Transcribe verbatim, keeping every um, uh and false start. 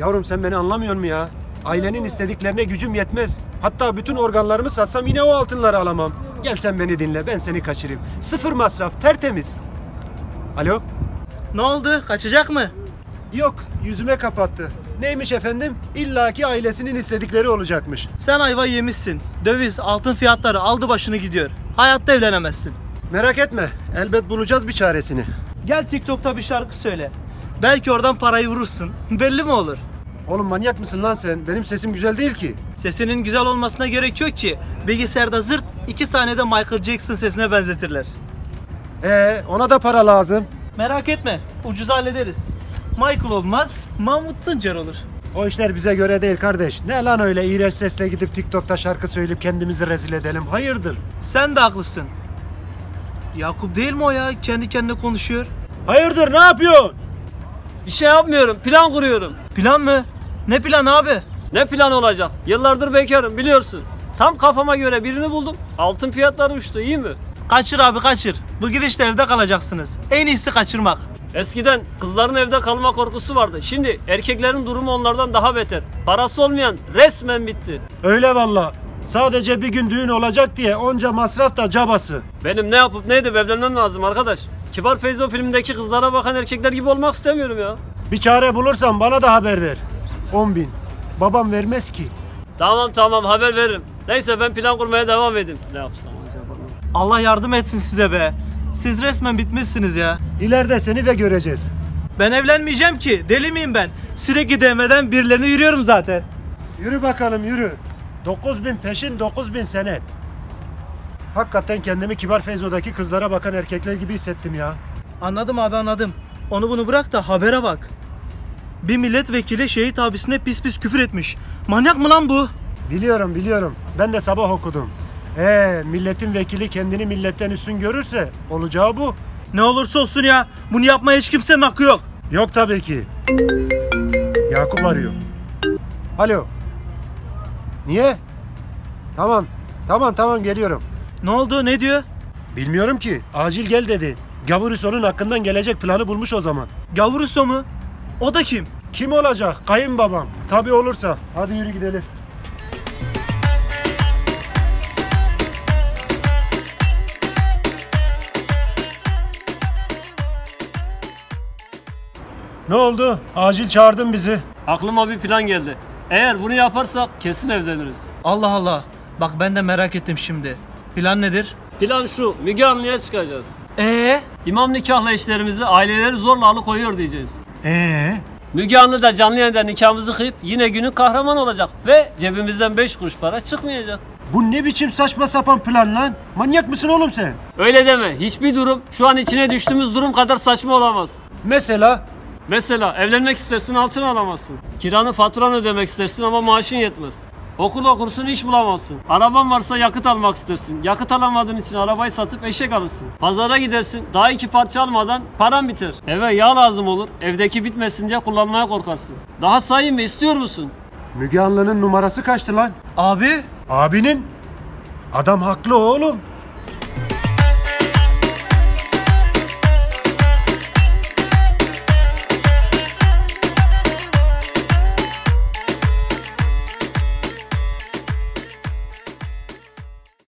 Yavrum sen beni anlamıyor musun ya? Ailenin istediklerine gücüm yetmez. Hatta bütün organlarımı satsam yine o altınları alamam. Gel sen beni dinle, ben seni kaçırayım. Sıfır masraf, tertemiz. Alo? Ne oldu? Kaçacak mı? Yok, yüzüme kapattı. Neymiş efendim? İlla ki ailesinin istedikleri olacakmış. Sen ayva yemişsin. Döviz, altın fiyatları aldı başını gidiyor. Hayatta evlenemezsin. Merak etme, elbet bulacağız bir çaresini. Gel TikTok'ta bir şarkı söyle. Belki oradan parayı vurursun. Belli mi olur? Oğlum manyak mısın lan sen? Benim sesim güzel değil ki. Sesinin güzel olmasına gerek yok ki. Bilgisayarda zırt iki saniyede Michael Jackson sesine benzetirler. Ee, ona da para lazım. Merak etme, ucuz hallederiz. Michael olmaz, Mahmut Tuncer olur. O işler bize göre değil kardeş. Ne lan öyle iğrenç sesle gidip TikTok'ta şarkı söyleyip kendimizi rezil edelim? Hayırdır? Sen de haklısın. Yakup değil mi o ya? Kendi kendine konuşuyor. Hayırdır, ne yapıyorsun? Bir şey yapmıyorum. Plan kuruyorum. Plan mı? Ne plan abi? Ne plan olacak? Yıllardır bekarım biliyorsun. Tam kafama göre birini buldum. Altın fiyatları uçtu, iyi mi? Kaçır abi kaçır. Bu gidişle evde kalacaksınız. En iyisi kaçırmak. Eskiden kızların evde kalma korkusu vardı. Şimdi erkeklerin durumu onlardan daha beter. Parası olmayan resmen bitti. Öyle valla. Sadece bir gün düğün olacak diye onca masraf da cabası. Benim ne yapıp ne edip evlenmem lazım arkadaş. Kibar Feyzo filmindeki kızlara bakan erkekler gibi olmak istemiyorum ya. Bir çare bulursan bana da haber ver. on bin. Babam vermez ki. Tamam tamam haber veririm. Neyse ben plan kurmaya devam edeyim. Ne yapsam acaba? Allah yardım etsin size be. Siz resmen bitmişsiniz ya. İleride seni de göreceğiz. Ben evlenmeyeceğim ki. Deli miyim ben? Sürekli değmeden birilerini yürüyorum zaten. Yürü bakalım yürü. dokuz bin peşin, dokuz bin senet. Hakikaten kendimi Kibar Feyzo'daki kızlara bakan erkekler gibi hissettim ya. Anladım abi anladım. Onu bunu bırak da habere bak. Bir milletvekili şehit abisine pis pis küfür etmiş. Manyak mı lan bu? Biliyorum biliyorum. Ben de sabah okudum. Ee, milletin vekili kendini milletten üstün görürse olacağı bu. Ne olursa olsun ya. Bunu yapmaya hiç kimsenin hakkı yok. Yok tabii ki. Yakup arıyor. Alo. Niye? Tamam. Tamam tamam geliyorum. Ne oldu? Ne diyor? Bilmiyorum ki. Acil gel dedi. Gavur Hüso'nun hakkından gelecek planı bulmuş o zaman. Gavur Hüso mu? O da kim? Kim olacak? Kayınbabam. Tabii olursa. Hadi yürü gidelim. Ne oldu? Acil çağırdın bizi. Aklıma bir plan geldi. Eğer bunu yaparsak kesin evleniriz. Allah Allah. Bak ben de merak ettim şimdi. Plan nedir? Plan şu, Müge Anlı'ya çıkacağız. Ee? İmam nikahla eşlerimizi aileleri zorla alıkoyuyor diyeceğiz. Ee? Müge Anlı da canlı yayında nikahımızı kıyıp yine günün kahraman olacak ve cebimizden beş kuruş para çıkmayacak. Bu ne biçim saçma sapan plan lan? Manyak mısın oğlum sen? Öyle deme. Hiçbir durum şu an içine düştüğümüz durum kadar saçma olamaz. Mesela? Mesela evlenmek istersin altın alamazsın. Kiranı faturanı ödemek istersin ama maaşın yetmez. Okul okursun iş bulamazsın. Araban varsa yakıt almak istersin. Yakıt alamadığın için arabayı satıp eşek alırsın. Pazara gidersin daha iki parça almadan paran biter. Eve yağ lazım olur. Evdeki bitmesin diye kullanmaya korkarsın. Daha sayayım mı istiyor musun? Müge Anlı'nın numarası kaçtı lan? Abi? Abinin? Adam haklı oğlum.